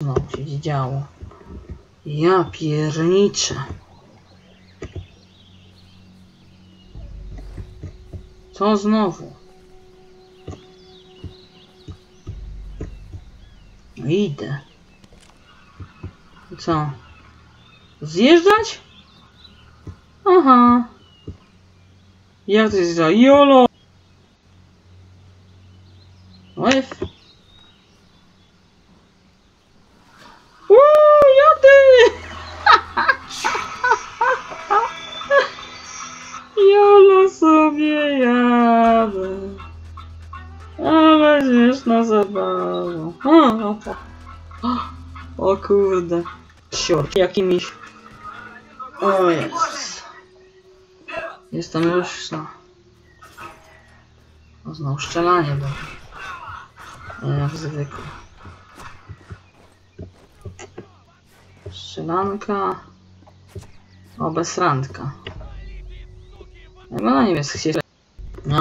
znowu się działo? Ja pierniczę. Co znowu? No idę. Co? Zjeżdżać? Aha. Jak to jest za jolo? F. Jadę! Jolo sobie jadę. Ale śmieszna zabawa. O kurde. Sior, jakimiś... O jest. Jestem już no. O, znowu strzelanie było. Jak zwykle. Strzelanka. O, besrandka. Jak ona nie jest chcieć. No.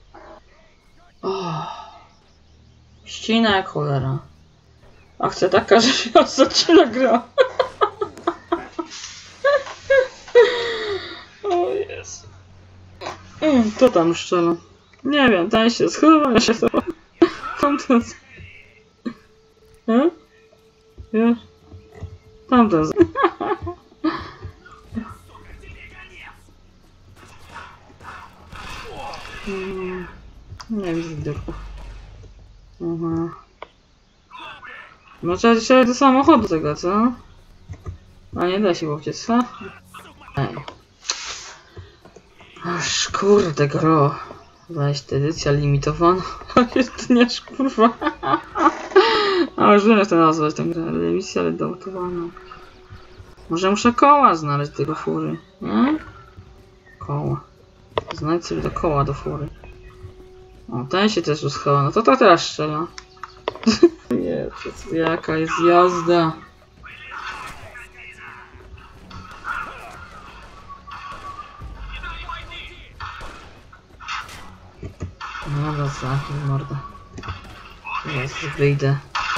O. Ścina jak cholera. Akcja taka, że się zaczyna gra. O jest. To tam szczela. Nie wiem, ten się schowa, ja się schowa. Tamten. Wiesz? Tamten. Nie widzę widoku. Aha. No trzeba do samochodu tego, co? A nie da się uciec, co? Ej. Aż kurde gro. Weź edycja limitowana. Jest dniesz kurwa. A już wiem jak to nazwać tę grę. Emisja limitowana. Może muszę koła znaleźć do tego fury. Nie? Koła. Znajdź sobie do koła do fury. O, ten się też uschował. No to teraz strzela. Jezu, jaka jest jazda. No dobra, zamknij mordę. Teraz wyjdę.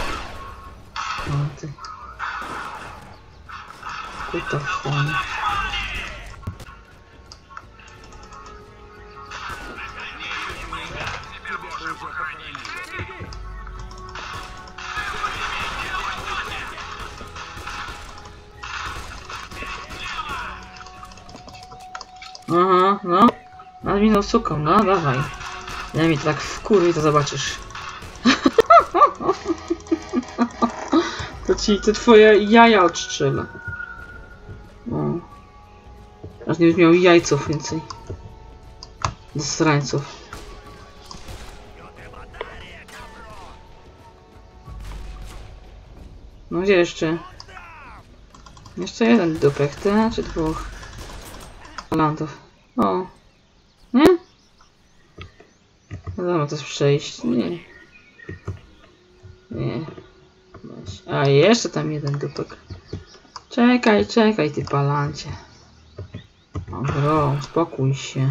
O ty. Kuta w stanie. Aha, no. Nad miną suką, no dawaj. Ja mi tak wkurwi, to zobaczysz. To ci te twoje jaja odstrzelę. O. Aż nie będziesz miał jajców więcej. Do srańców. No gdzie jeszcze? Jeszcze jeden dupek, ty? Czy dwóch? Talantów. O. Nie? No dobra, to jest przejść. Nie. Nie. A jeszcze tam jeden dupek. Czekaj, czekaj ty palancie. O bro, spokój się.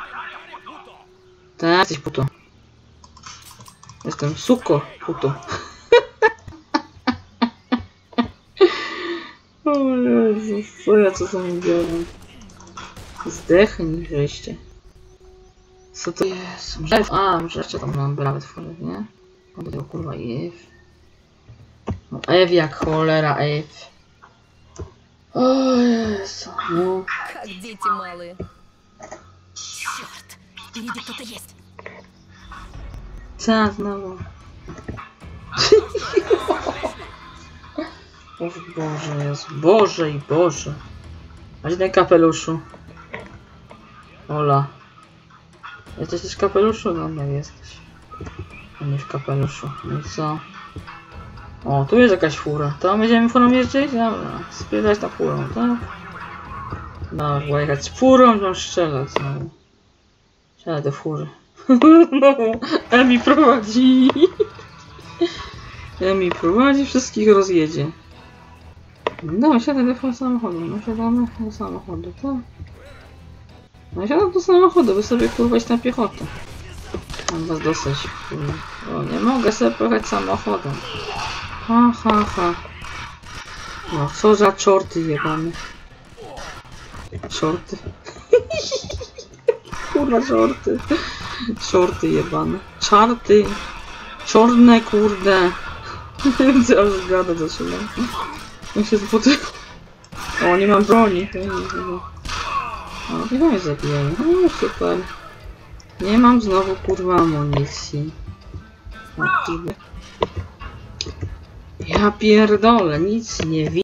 Ty jesteś puto. Jestem suko puto. O Jezus, co ja co tam biorę? Zdechnij wreszcie. Co to jest? Może jeszcze tam mam brawę tworzyć, nie? O tego kurwa Ew. No Ew jak cholera Ew. O Jezu, no. Как дети малые. Черт, впереди кто-то есть. Co znowu? O Boże Jezu, Boże i Boże. A gdzie ten kapeluszu? Ola. Jesteś też w kapeluszu? No nie jesteś. A nie w kapeluszu. No i co? O, tu jest jakaś fura. To będziemy furą jeździć? Dobra. Spierdać na furą, tak? Dobra, jechać z furą, to strzelać znowu. Strzelać do fury. No, Emi prowadzi. Emi prowadzi, wszystkich rozjedzie. No, siadaj do samochodu. No, siadamy do samochodu, tak? No, siadam do samochodu, wy sobie kurwa iść na piechotę. Mam was dosyć. O, nie mogę sobie pojechać samochodem. Ha, ha, ha. No co za czorty jebane. Shorty. Kurwa shorty. Shorty jebane. Czarty. Czorne kurde. Nie wiem co ja już gadać zaczynam. On się spotyka. O, nie mam broni. O, chyba mnie zabijają. O, super. Nie mam znowu kurwa amunicji. O, ja pierdolę, nic nie widzę.